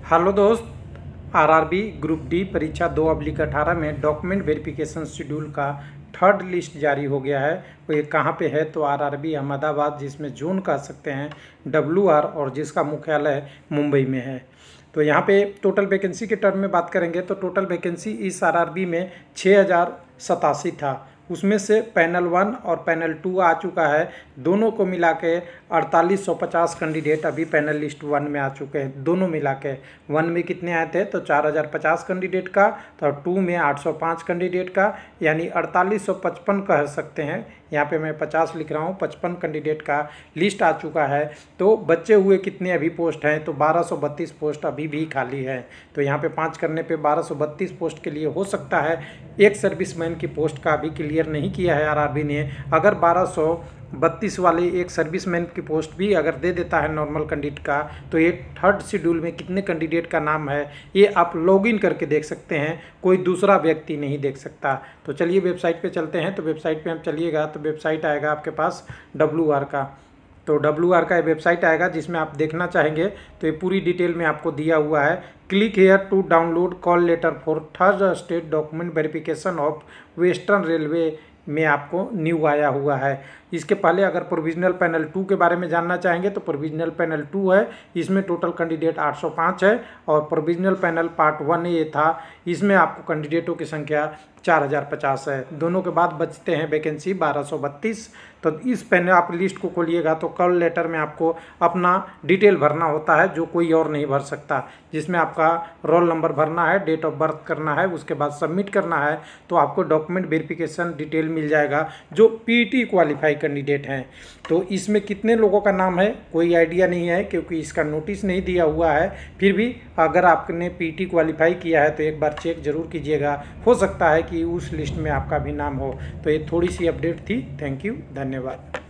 Hello दोस्त, RRB group D परीक्षा 2/18 में डॉक्यूमेंट वेरिफिकेशन शेड्यूल का थर्ड लिस्ट जारी हो गया है। वो ये कहाँ पे है तो आरआरबी अहमदाबाद, जिसमें जोन कह सकते हैं WR, और जिसका मुख्यालय मुंबई में है। तो यहाँ पे टोटल वैकेंसी के टर्म में बात करेंगे तो टोटल वैकेंसी इस आरआरबी में 6087 था। उसमें से पैनल 1 और पैनल 2 आ चुका है। दोनों को मिला के 4850 कैंडिडेट अभी पैनल लिस्ट 1 में आ चुके हैं। दोनों मिला के 1 में कितने आए थे तो 4050 कैंडिडेट का, तो 2 में 805 कैंडिडेट का, यानी 4855 कह सकते हैं। यहाँ पे मैं 50 लिख रहा हूँ, 55 कैंडिडेट का लिस्ट आ चुका है। तो बचे हुए कितने अभी पोस्ट हैं तो 1232 पोस्ट अभी भी खाली है। तो यहाँ पे 5 करने पे 1232 पोस्ट के लिए हो सकता है। एक सर्विसमैन की पोस्ट का अभी क्लियर नहीं किया है आरआरबी ने। अगर 1232 वाले एक सर्विसमैन की पोस्ट भी अगर दे देता है नॉर्मल कैंडिडेट का, तो ये थर्ड शेड्यूल में कितने कैंडिडेट का नाम है ये आप लॉगिन करके देख सकते हैं, कोई दूसरा व्यक्ति नहीं देख सकता। तो चलिए वेबसाइट पे चलते हैं। तो वेबसाइट पे हम चलिएगा तो वेबसाइट आएगा आपके पास WR का। तो WR का वेबसाइट आएगा जिसमें आप देखना चाहेंगे तो ये पूरी डिटेल में आपको दिया हुआ है। Click here to download call letter for third state document verification of western railway में आपको न्यू आया हुआ है। इसके पहले अगर प्रोविजनल पैनल 2 के बारे में जानना चाहेंगे तो प्रोविजनल पैनल 2 है, इसमें टोटल कैंडिडेट 805 है। और प्रोविजनल पैनल पार्ट 1 ये था, इसमें आपको कैंडिडेटों की संख्या 4050 है। दोनों के बाद बचते हैं वैकेंसी 1232। तो इस पैनल आप लिस्ट को खोलिएगा तो कॉल लेटर में आपको अपना डिटेल भरना होता है जो कोई और नहीं भर सकता, जिसमें आपका रोल नंबर भरना है, डेट ऑफ बर्थ करना है, उसके बाद सबमिट करना है। तो आपको डॉक्यूमेंट वेरिफिकेशन डिटेल मिल जाएगा जो PET क्वालिफाई कैंडिडेट हैं। तो इसमें कितने लोगों का नाम है कोई आइडिया नहीं है, क्योंकि इसका नोटिस नहीं दिया हुआ है। फिर भी अगर आपने PET क्वालिफाई किया है तो एक बार चेक जरूर कीजिएगा, हो सकता है कि उस लिस्ट में आपका भी नाम हो। तो ये थोड़ी सी अपडेट थी। थैंक यू, धन्यवाद।